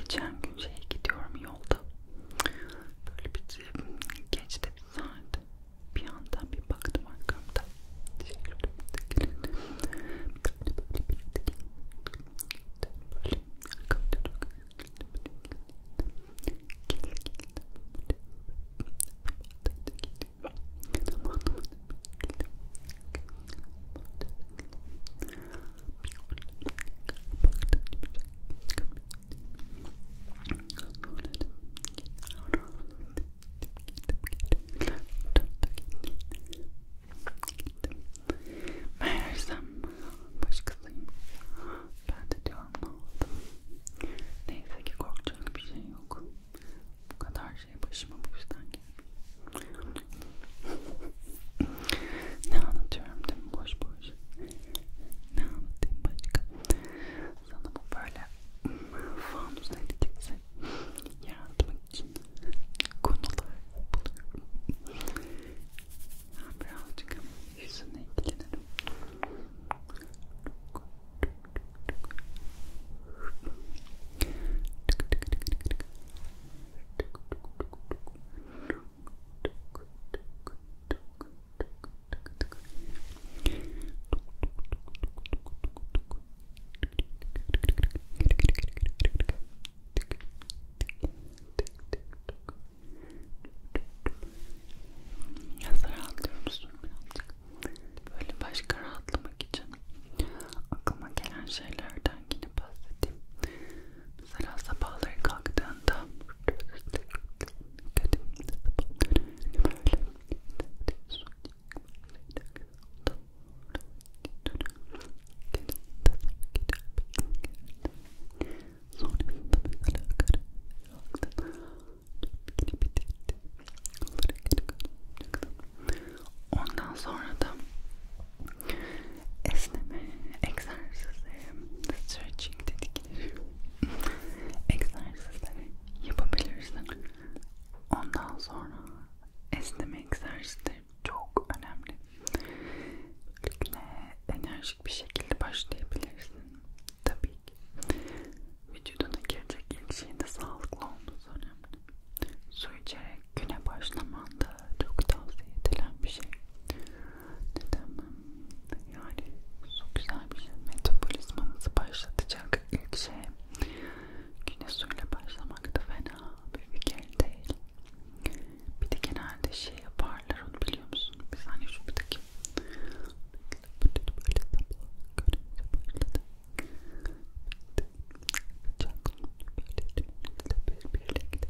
geçen gün şeye gidiyorum yolda. Böyle bir geçti bir saat. Bir yandan bir baktım arkamda. Meğersem başkasıyım. Ben de diyorum ne oldu? Neyse ki korkacak bir şey yok. Bu kadar şey başıma bu yüzden gelmiş. Ne anlatıyorum değil mi? Boş boş. Ne anlatayım başka? Sana bu böyle fanus etkisi yaratmak için konular buluyorum. Ben birazcık yüzüne ilgilenirim. Yazı rahatlıyor musun birazcık? Böyle başka rahatlamak için aklıma gelen şeylerden yine bahsedeyim. Mesela sabahları kalktığında ondan sonra da esneme egzersizleri, stretching dedikleri egzersizleri yapabilirsin. Ondan sonra esneme egzersizleri çok önemli. Güne enerjik bir şekilde başlayabilirsin. Tabii ki vücuduna girecek ilk şeyin de sağlıklı olması önemli. Su içerek güne başlaman da çok tavsiye edilen bir şey. Neden mi? Yani su güzel bir şey. Metabolizmanızı başlatacak ilk şey. Güne suyla başlamak da fena bir fikir değil. Bir de genelde şey yaparlar, onu biliyor musun? Bir saniye şu bir dakika. Böyle sabah görünce başladı. Sıcak böyle birlikte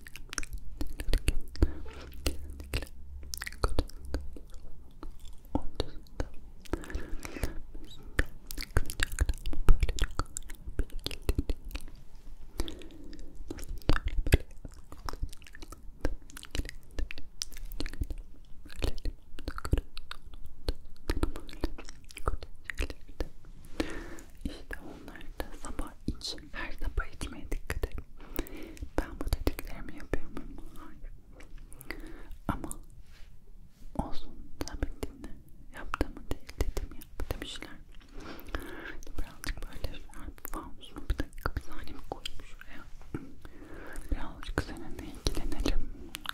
kesinlikle kodunda onun dışında sıcakta ama böyle çok bilgili değil. İşte onları da sabah iç. Her sabah içmeye dikkat et. Ben bu dediklerimi yapıyor muyum? Hayır. Ama olsun, sen beni dinle. Yaptığımı değil, dediğimi yap demişler. Birazcık böyle fanusumu bir dakika, bir saniye mi koyayım şuraya? Birazcık seninle ilgilenelim.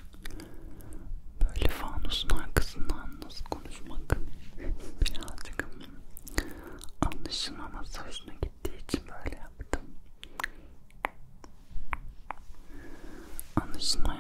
Böyle fanusun arkasından nasıl konuşmak birazcık anlaşılmaması hoşuna gittiği için böyle yaptım. Anlaşılma